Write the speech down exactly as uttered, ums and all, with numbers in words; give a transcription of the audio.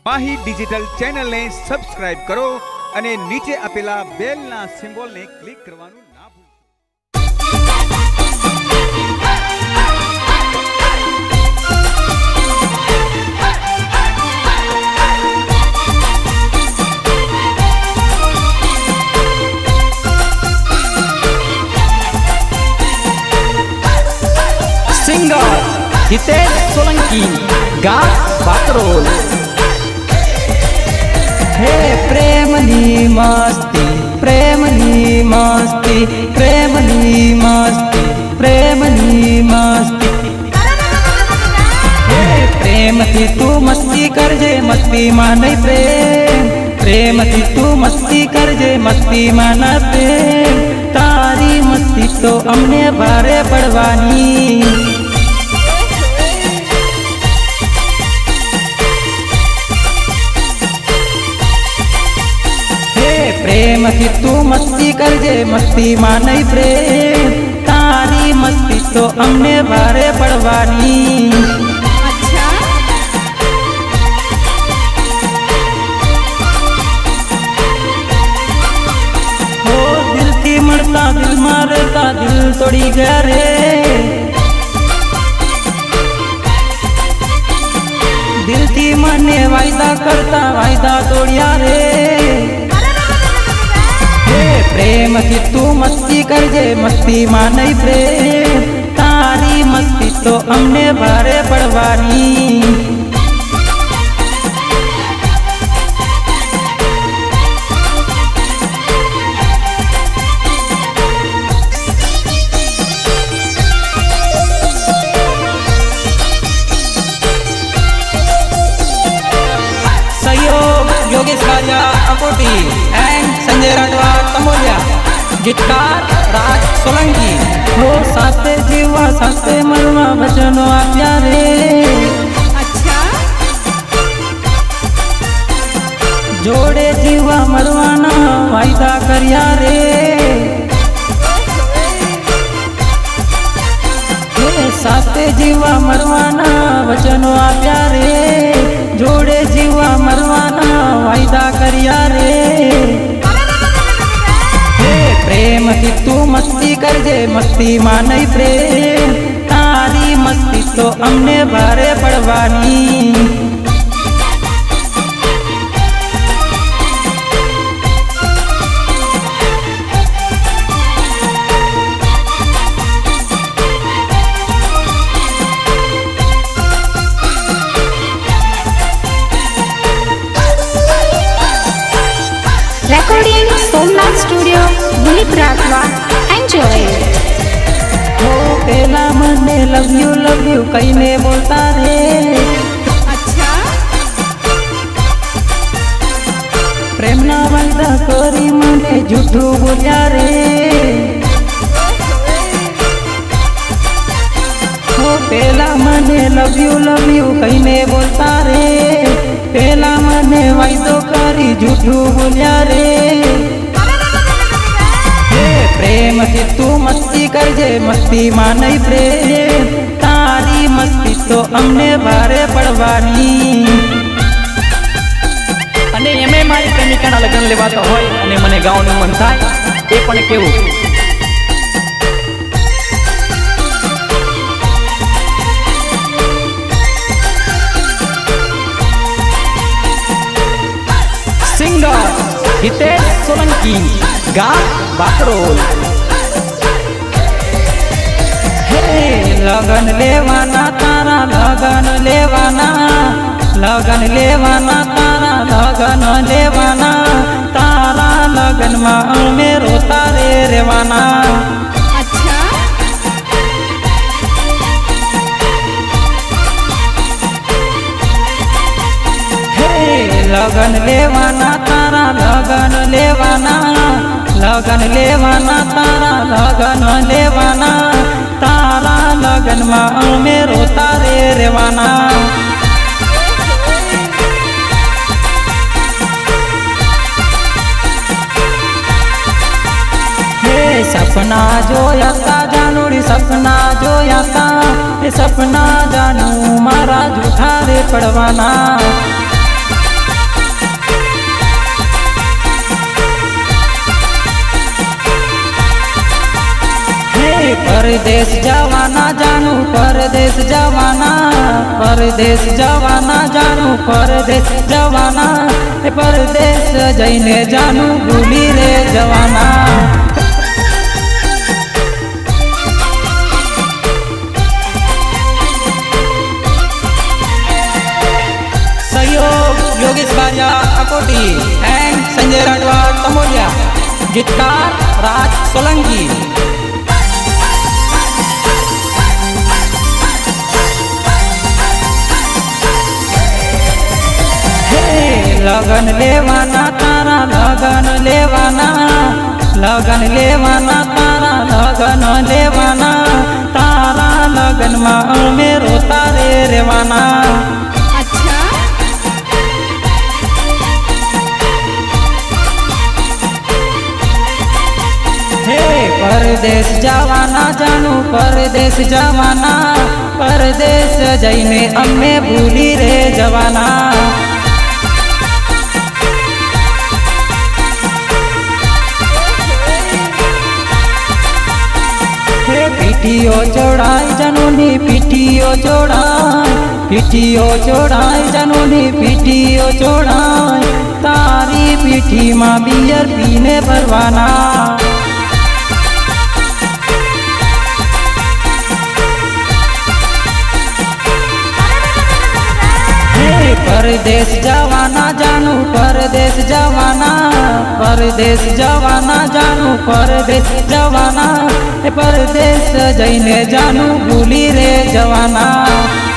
माही digital channel ने subscribe करो અને નીચે આપેલા બેલના સિમ્બોલને ક્લિક કરવાનું ના ભૂલશો। सिंगर हितेश सोलंकी गा बाकरोल। हे प्रेमनी मस्ती प्रेमनी मस्ती प्रेमनी मस्ती प्रेमनी मस्ती। हे प्रेम थी तू मस्ती कर जे मस्ती माने प्रेम प्रेम थी तू मस्ती कर जे मस्ती माना प्रेम। तारी मस्ती तो अमने भारे पड़वानी। प्रेम थी तू मस्ती कर जे मस्ती माने प्रेम। तारी मस्ती तो हमने भारे पड़वानी। अच्छा हो दिल की मरता दिल मारता दिल तोड़ी गया रे। दिल की मने वायदा करता वायदा तोड़िया रे। प्रेम की तू मस्ती कर जे मस्ती माने प्रेम। तारी मस्ती तो हमने भारे पड़वानी। सहयोग योगेश राजा अकोटी एंड संजय राठवा तमोलिया। गिटार राज सोलंकी। हो साथे जीवा साथे मरवा बचनो आप्या रे। अच्छा जोड़े जीवा मरवाना वायदा करिया रे। हे साथे जीवा मरवाना बचनो आप्या रे। जोड़े जीवा मरवाना वायदा करिया रे। प्रेम की तू मस्ती कर जे मस्ती माने प्रेम। तारी मस्ती तो हमने भारे पड़वानी। recording Somnath studio Dilip Rathwa. Enjoy. हो पहला मने लव यू लव यू कहीं ने बोलता रे। अच्छा प्रेम ना वायदा कोरी मने झूठू बोलिया रे। हो पहला मने लव यू लव यू कहीं ने बोलता रे। पहला मने वायदो करी झूठू बोलिया रे। प्रेम की तू मस्ती कर जे मस्ती माने प्रेम। तारी मस्ती तो हमने भारे पड़वानी। અને એમે મારી પ્રેમિકાના લગ્ન લેવાતા હોય અને મને ગાવાનું મન થાય એ પણ કેવું। सिंगर हितेश सोलंकी गा बाकरोल। हे लगन लेवाना तारा लगन लेवाना लगन लेवाना तारा लगन लेवाना। तारा लगन में रोता रे रेवाना। अच्छा हे लगन लेवाना तारा लगन लेवाना लगन लेवाना तारा लगन लेवाना। तारा लगन में रोता रे रेवाना। हे सपना जोया था जानूड़ी सपना जोया था। सपना जानू मारा झूठा रे पड़वाना। जवाना जानू परदेश जवाना परदेश जवाना जानू परदेश जवाना परदेश जईने जानू भूली रे जवाना। सहयोग योगेश बारिया अकोटी एंड संजय राठवा तमोलिया। गीतकार राज सोलंकी। लगन लेवाना तारा लगन लेवाना लगन लेवाना तारा लगन लेवाना तारा लगन में मेरो तारे रेवाना। अच्छा हे परदेश जवाना जानू परदेश जवाना परदेश जईने अम्मे भूली रे जवाना। पिटियो जोड़ाई जनूनी पिटियो जोड़ाई पिटियो जोड़ाई जनूनी पिटियो जोड़ाई तारी पीठी माँ बियर पीने भरवाना। परदेश जवाना जानू परदेश जवाना परदेश जवाना जानू परदेश जवाना परदेश जईने जानू भूली रे जवाना।